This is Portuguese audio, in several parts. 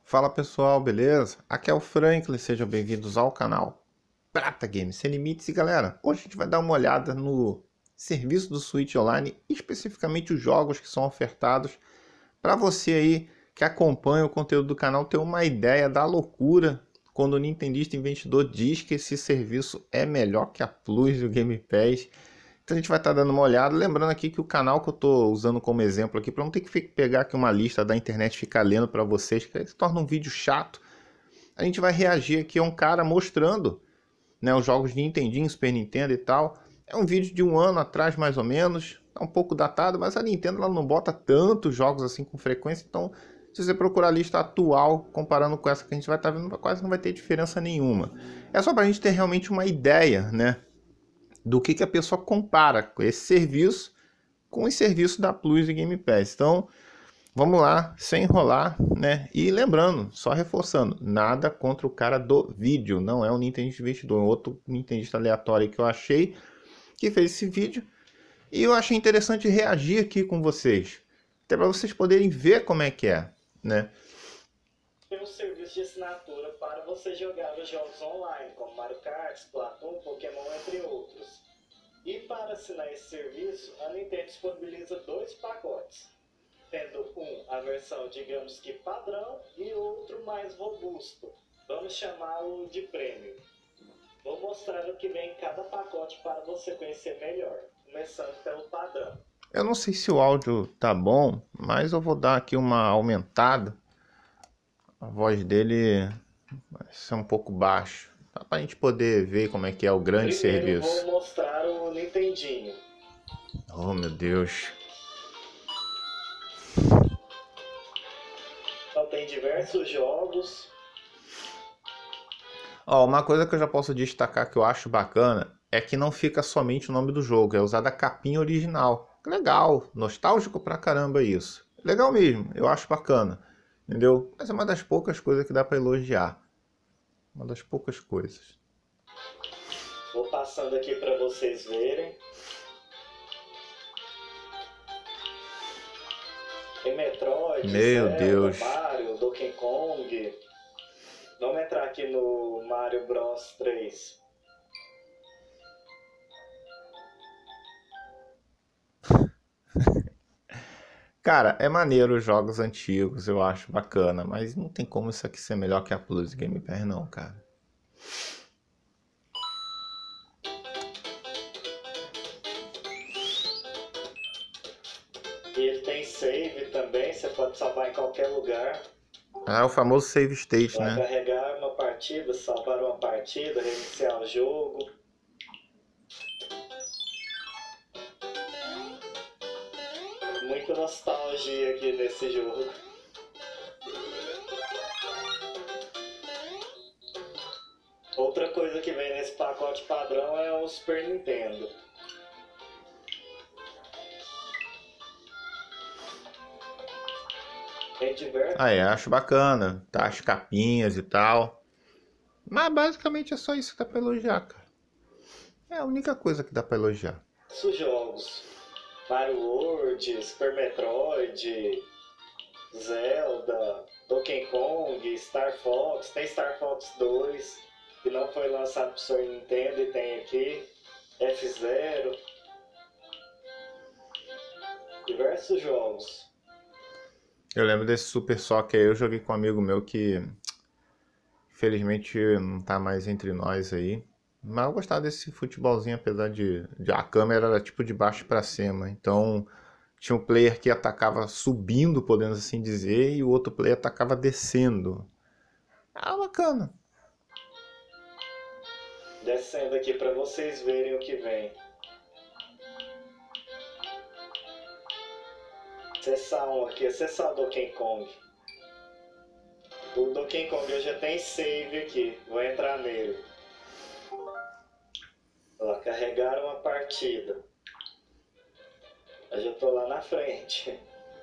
Fala pessoal, beleza? Aqui é o Franklin, sejam bem-vindos ao canal Prata Games Sem Limites. E galera, hoje a gente vai dar uma olhada no serviço do Switch Online, especificamente os jogos que são ofertados, para você aí que acompanha o conteúdo do canal ter uma ideia da loucura quando o nintendista investidor diz que esse serviço é melhor que a Plus e o Game Pass. Então a gente vai estar dando uma olhada, lembrando aqui que o canal que eu estou usando como exemplo aqui, para não ter que pegar aqui uma lista da internet e ficar lendo para vocês, que se torna um vídeo chato, a gente vai reagir aqui a um cara mostrando, né, os jogos de Nintendinho, Super Nintendo e tal. É um vídeo de um ano atrás mais ou menos, é um pouco datado, mas a Nintendo ela não bota tantos jogos assim com frequência, então se você procurar a lista atual, comparando com essa que a gente vai estar vendo, quase não vai ter diferença nenhuma. É só para a gente ter realmente uma ideia, né, do que a pessoa compara com esse serviço com os serviços da Plus e Game Pass. Então, vamos lá, sem enrolar, né? E lembrando, só reforçando, nada contra o cara do vídeo, não é um nintendista investidor, é outro nintendista aleatório que eu achei que fez esse vídeo e eu achei interessante reagir aqui com vocês, até para vocês poderem ver como é que é, né? Tem um serviço de assinatura para você jogar os jogos online, como Mario Kart, Splatoon, Pokémon, entre outros. E para assinar esse serviço, a Nintendo disponibiliza dois pacotes, sendo a versão, digamos que padrão, e outro mais robusto. Vamos chamá-lo de Premium. Vou mostrar o que vem em cada pacote para você conhecer melhor, começando pelo padrão. Eu não sei se o áudio tá bom, mas eu vou dar aqui uma aumentada. A voz dele vai ser um pouco baixo, para a gente poder ver como é que é o grande Primeiro serviço. vou mostrar o Nintendinho. Oh meu Deus. Então tem diversos jogos. Ó, uma coisa que eu já posso destacar que eu acho bacana é que não fica somente o nome do jogo, é usada a capinha original. Legal, nostálgico pra caramba isso. Legal mesmo, eu acho bacana, entendeu? Mas é uma das poucas coisas que dá pra elogiar. Uma das poucas coisas. Vou passando aqui para vocês verem. Tem Metroid, Meu Zelda, Deus. Mario, Donkey Kong. Vamos entrar aqui no Mario Bros 3. Cara, é maneiro os jogos antigos, eu acho bacana, mas não tem como isso aqui ser melhor que a Plus Game Pass não, cara. E ele tem save também, você pode salvar em qualquer lugar. Ah, é o famoso save state, Vai né? carregar uma partida, salvar uma partida, reiniciar o jogo. Muita nostalgia aqui nesse jogo. Outra coisa que vem nesse pacote padrão é o Super Nintendo. Tem diversos. Ah, é, acho bacana, tá? As capinhas e tal. Mas basicamente é só isso que dá pra elogiar, cara. É a única coisa que dá pra elogiar. Jogos. Mario World, Super Metroid, Zelda, Donkey Kong, Star Fox. Tem Star Fox 2, que não foi lançado pro Super Nintendo e tem aqui. F-Zero. Diversos jogos. Eu lembro desse Super Soccer aí, eu joguei com um amigo meu que infelizmente não tá mais entre nós aí. Mas eu gostava desse futebolzinho, apesar de a câmera era tipo de baixo pra cima. Então tinha um player que atacava subindo, podemos assim dizer, e o outro player atacava descendo. Ah, bacana. Descendo aqui para vocês verem o que vem. Acessar um aqui, acessar o Donkey Kong. O Donkey Kong eu já tenho save aqui, vou entrar nele. Ó, carregar uma partida. Eu já tô lá na frente.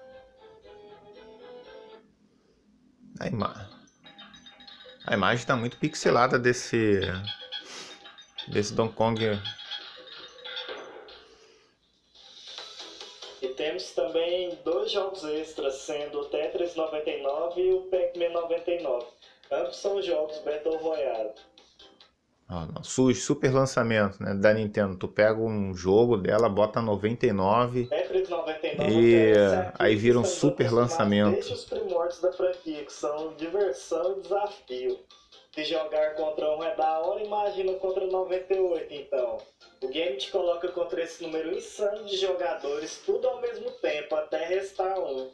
A imagem tá muito pixelada desse Donkey Kong. E temos também dois dois jogos extras, sendo o Tetris 99 e o Pac-Man 99. Ambos são jogos Battle Royale. Os super lançamentos, né, da Nintendo. Tu pega um jogo dela, bota 99 Tetris 99 e aqui aí vira um estamos super acostumados lançamento. desde os primórdios da franquia, que são diversão e desafio. Se jogar contra um é da hora, imagina contra 98, então. O game te coloca contra esse número insano de jogadores, tudo ao mesmo tempo, até restar um.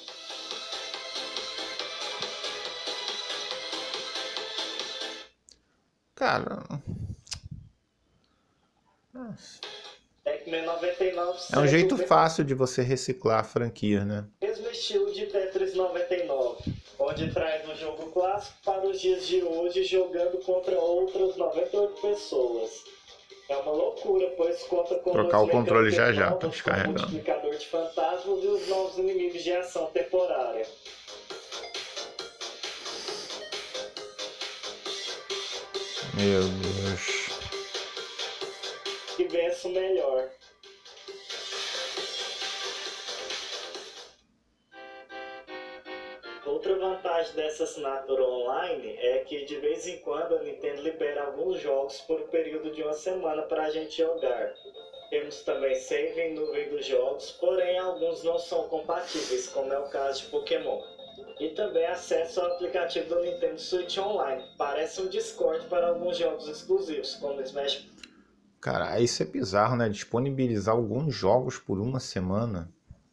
Cara, Pac-Man 99 é um jeito segue o fácil de você reciclar a franquia, né? mesmo estilo de Tetris 99, onde traz um jogo clássico para os dias de hoje, jogando contra outras 98 pessoas. É uma loucura, pois conta com Trocar o controle já já, tá novas, como descarregando. multiplicador de fantasmas e os novos inimigos de ação temporária. Meu Deus. Que vença o melhor. Outra vantagem dessa assinatura online é que de vez em quando a Nintendo libera alguns jogos por um período de uma semana para a gente jogar. Temos também save em nuvem dos jogos, porém alguns não são compatíveis, como é o caso de Pokémon. E também acesso ao aplicativo do Nintendo Switch Online. Parece um Discord para alguns jogos exclusivos, como Smash. Cara, isso é bizarro, né? Disponibilizar alguns jogos por uma semana.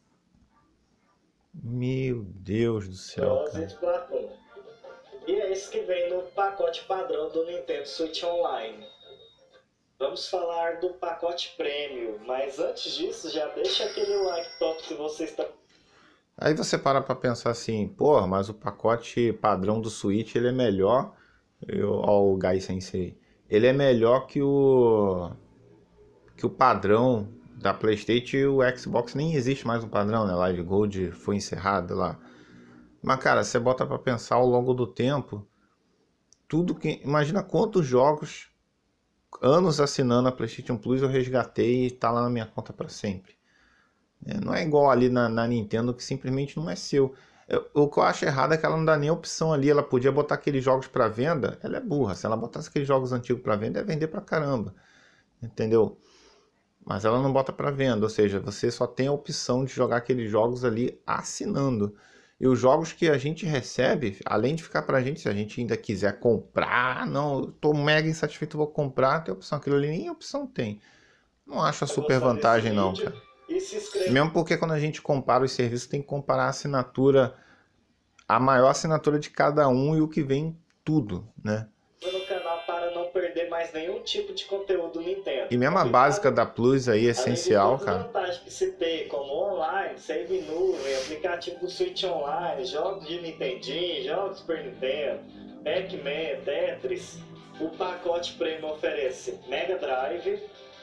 Meu Deus do céu, Bros. E cara. Splatoon. E é isso que vem no pacote padrão do Nintendo Switch Online. Vamos falar do pacote Premium, mas antes disso, já deixa aquele like top se você está... Aí você para pra pensar assim, pô, mas o pacote padrão do Switch, ele é melhor, ó, o Gai Sensei, ele é melhor que o padrão da PlayStation, e o Xbox nem existe mais um padrão, né? Live Gold foi encerrado lá. Mas cara, você bota pra pensar ao longo do tempo, tudo que... Imagina quantos jogos, anos assinando a PlayStation Plus, eu resgatei e tá lá na minha conta pra sempre. Não é igual ali na Nintendo, que simplesmente não é seu. O que eu acho errado é que ela não dá nem opção ali. Ela podia botar aqueles jogos para venda. Ela é burra. Se ela botasse aqueles jogos antigos para venda, ia vender pra caramba. Entendeu? Mas ela não bota para venda. Ou seja, você só tem a opção de jogar aqueles jogos ali assinando. E os jogos que a gente recebe, além de ficar pra gente, se a gente ainda quiser comprar, não, eu tô mega insatisfeito, vou comprar, tem opção. Aquilo ali nem opção tem. Não acho a super vantagem não, cara. E se inscreva Mesmo porque quando a gente compara os serviços, tem que comparar a assinatura, a maior assinatura de cada um e o que vem tudo, né? no canal para não perder mais nenhum tipo de conteúdo Nintendo. E mesmo a básica da Plus aí é essencial, além de todas cara. as vantagens que se tem, como online, save em nuvem, aplicativo do Switch Online, jogos de Nintendinho, jogos Super Nintendo, Pac-Man, Tetris, o pacote Premium oferece Mega Drive,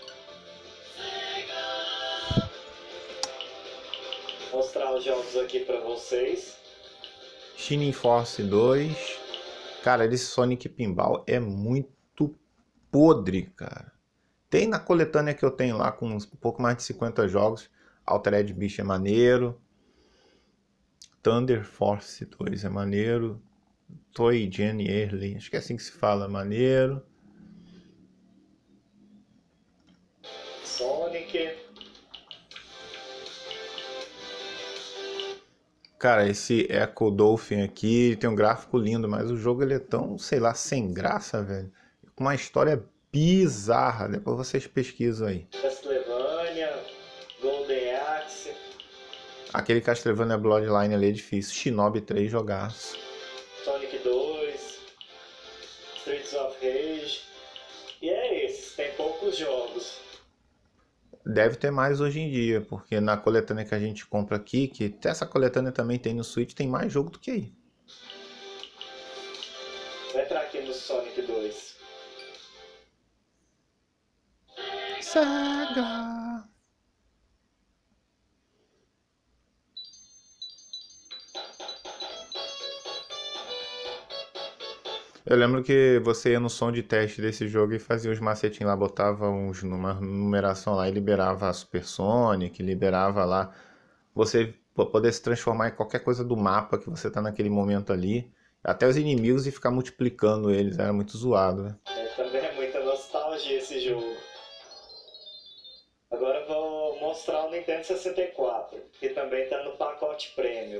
mostrar os jogos aqui para vocês. Shining Force 2. Cara, esse Sonic Pinball é muito podre, cara. Tem na coletânea que eu tenho lá com um pouco mais de 50 jogos. Altered Beast é maneiro. Thunder Force 2 é maneiro. Toy Jenny Early, acho que é assim que se fala, maneiro. Sonic. Cara, esse Echo Dolphin aqui tem um gráfico lindo, mas o jogo ele é tão, sei lá, sem graça, velho. Com uma história bizarra. Depois vocês pesquisam aí. Castlevania, Golden Axe. Aquele Castlevania Bloodline ali é difícil. Shinobi 3 jogaço. Sonic 2, Streets of Rage. E é esses, tem poucos jogos. Deve ter mais hoje em dia, porque na coletânea que a gente compra aqui, que essa coletânea também tem no Switch, tem mais jogo do que aí. Vou entrar aqui no Sonic 2. Saga! Eu lembro que você ia no som de teste desse jogo e fazia os macetinhos lá, botava uma numeração lá e liberava a Super Sonic, liberava lá. Você poder se transformar em qualquer coisa do mapa que você tá naquele momento ali. Até os inimigos e ficar multiplicando eles, era muito zoado, né? Também é muita nostalgia esse jogo. Agora eu vou mostrar o Nintendo 64, que também tá no pacote Premium.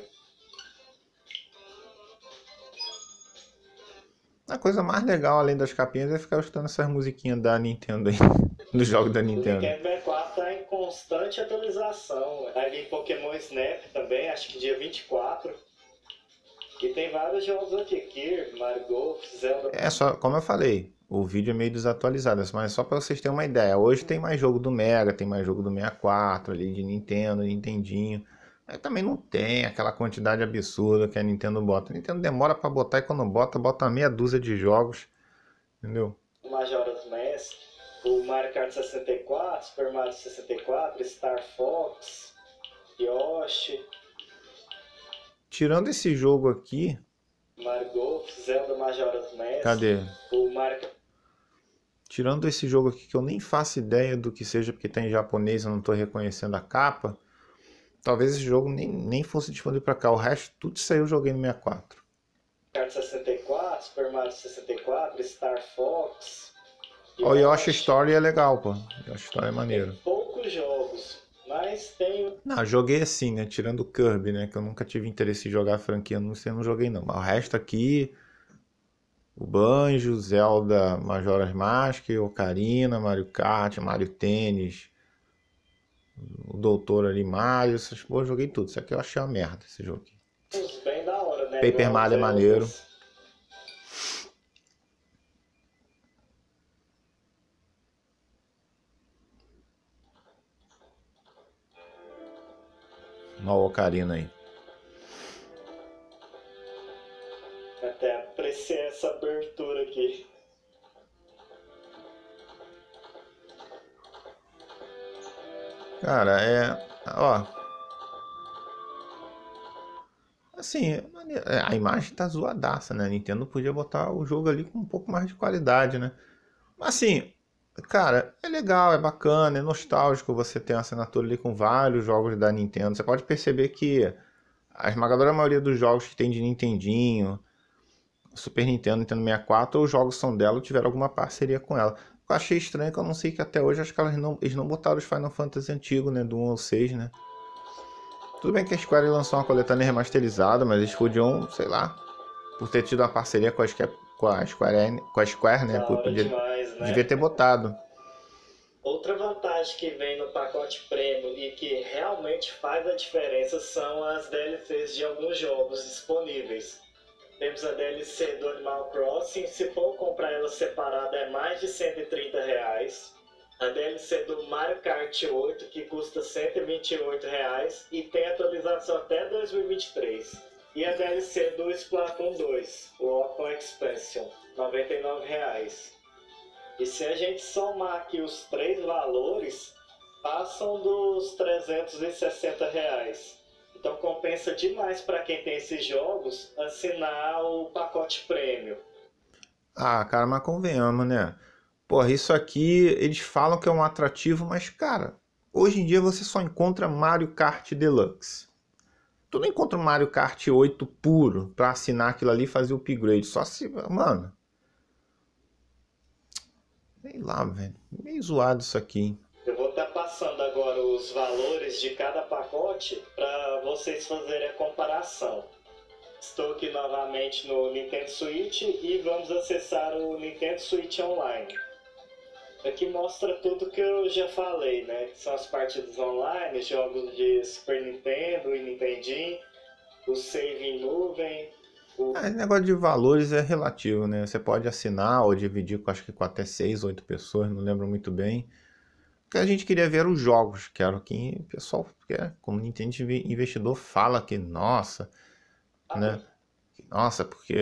A coisa mais legal, além das capinhas, é ficar escutando essas musiquinhas da Nintendo aí, dos jogos da O Nintendo. Nintendo 64 tá em constante atualização. Vai vir Pokémon Snap também, acho que dia 24. E tem vários jogos aqui, Kirby, Mario Golf, Zelda. É só, como eu falei, o vídeo é meio desatualizado, mas só para vocês terem uma ideia. Hoje tem mais jogo do Mega, tem mais jogo do 64 ali, de Nintendo, Nintendinho. Aí também não tem aquela quantidade absurda que a Nintendo bota. A Nintendo demora para botar e quando bota, bota meia dúzia de jogos, entendeu? O Majora's Mask, o Mario Kart 64, Super Mario 64, Star Fox, Yoshi, Tirando esse jogo aqui, Mario Golf, Zelda Majora's Mask. cadê? O Mario... Tirando esse jogo aqui que eu nem faço ideia do que seja, porque tá em japonês, eu não tô reconhecendo a capa. Talvez esse jogo nem fosse disponível para cá. O resto, tudo isso aí eu joguei no 64. Kart 64, Super Mario 64, Star Fox. O Yoshi Story é legal, pô. Yoshi Story é maneiro. Tem poucos jogos, mas tem... Não, joguei assim, né? Tirando o Kirby, né? Que eu nunca tive interesse em jogar a franquia, não sei, eu não joguei não. Mas o resto aqui, o Banjo, Zelda Majora's Mask, Ocarina, Mario Kart, Mario Tênis, o Doutor ali, Mario, essas porra, eu joguei tudo. Isso aqui eu achei uma merda, esse jogo aqui. Bem da hora, né? Paper Mario é maneiro. Olha o Ocarina aí. Até apreciei essa abertura aqui. Cara, ó. Assim, a imagem tá zoadaça, né? A Nintendo podia botar o jogo ali com um pouco mais de qualidade, né? Mas assim, cara, é legal, é bacana, é nostálgico você ter uma assinatura ali com vários jogos da Nintendo. Você pode perceber que a esmagadora maioria dos jogos que tem de Nintendinho, Super Nintendo, Nintendo 64, ou os jogos são dela ou tiveram alguma parceria com ela. Eu achei estranho que eu não sei que até hoje acho que eles não botaram os Final Fantasy antigos, né? Do 1 ao 6, né? Tudo bem que a Square lançou uma coletânea remasterizada, mas eles podiam, sei lá, por ter tido uma parceria com a Square, né? Demais, né? Devia ter botado. Outra vantagem que vem no pacote Premium e que realmente faz a diferença são as DLCs de alguns jogos disponíveis. Temos a DLC do Animal Crossing, se for comprar ela separada é mais de R$130. A DLC do Mario Kart 8, que custa R$128 e tem atualização até 2023. E a DLC do Splatoon 2, o Open Expansion, R$99. E se a gente somar aqui os três valores, passam dos R$360. Então compensa demais para quem tem esses jogos assinar o pacote Premium. Ah, cara, mas convenhamos, né? Porra, isso aqui eles falam que é um atrativo, mas cara, hoje em dia você só encontra Mario Kart Deluxe. Tu não encontra o Mario Kart 8 puro pra assinar aquilo ali e fazer o upgrade. Só se, mano. Sei lá, velho. Meio zoado isso aqui, hein? Eu vou estar passando agora os valores de cada pacote para vocês fazerem a comparação. Estou aqui novamente no Nintendo Switch e vamos acessar o Nintendo Switch Online. Aqui mostra tudo que eu já falei, né? Que são as partidas online, jogos de Super Nintendo e Nintendinho, o save em nuvem. Esse negócio de valores é relativo, né? Você pode assinar ou dividir com acho que com até 6, 8 pessoas, não lembro muito bem. O que a gente queria ver os jogos, que era o que o pessoal, como Nintendo investidor, fala que, nossa, né? Nossa, porque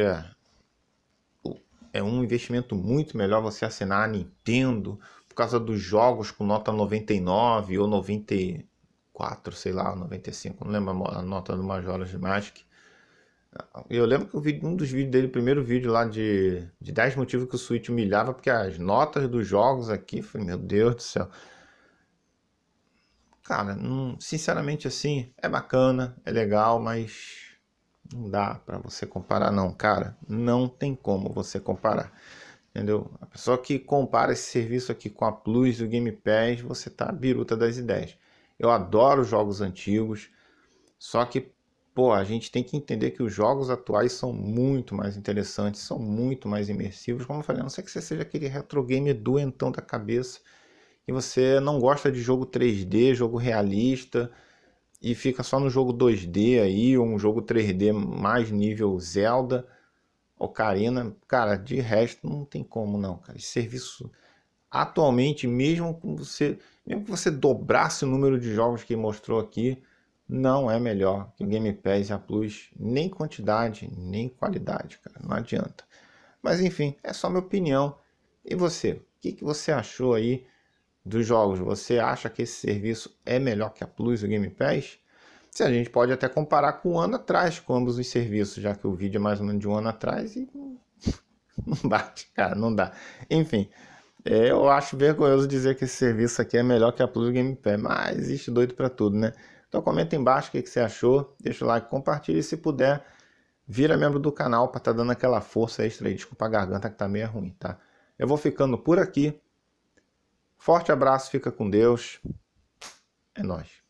é um investimento muito melhor você assinar a Nintendo por causa dos jogos com nota 99 ou 94, sei lá, 95, não lembro a nota do Majora's Mask. Eu lembro que eu vi um dos vídeos dele, o primeiro vídeo lá de 10 motivos que o Switch humilhava, porque as notas dos jogos aqui, falei, meu Deus do céu. Cara, sinceramente assim, é bacana, é legal, mas não dá pra você comparar não, cara. Não tem como você comparar, entendeu? A pessoa que compara esse serviço aqui com a Plus e o Game Pass, você tá biruta das ideias. Eu adoro jogos antigos, só que, pô, a gente tem que entender que os jogos atuais são muito mais interessantes, são muito mais imersivos. Como eu falei, a não ser que você seja aquele retro game doentão da cabeça e você não gosta de jogo 3D, jogo realista, e fica só no jogo 2D aí, ou um jogo 3D mais nível Zelda, Ocarina, cara, de resto não tem como não, cara. Esse serviço atualmente, mesmo que você dobrasse o número de jogos que mostrou aqui, não é melhor que o Game Pass e a Plus, nem quantidade, nem qualidade, cara, não adianta. Mas enfim, é só minha opinião. E você? O que você achou aí dos jogos? Você acha que esse serviço é melhor que a Plus e o Game Pass? Se a gente pode até comparar com um ano atrás, com ambos os serviços, já que o vídeo é mais ou menos de um ano atrás e não bate, cara, não dá. Enfim, eu acho vergonhoso dizer que esse serviço aqui é melhor que a Plus e o Game Pass, mas existe doido pra tudo, né? Então comenta aí embaixo o que você achou, deixa o like, compartilha e se puder, vira membro do canal para estar dando aquela força extra aí. Desculpa a garganta que tá meio ruim, tá? Eu vou ficando por aqui. Forte abraço, fica com Deus. É nóis.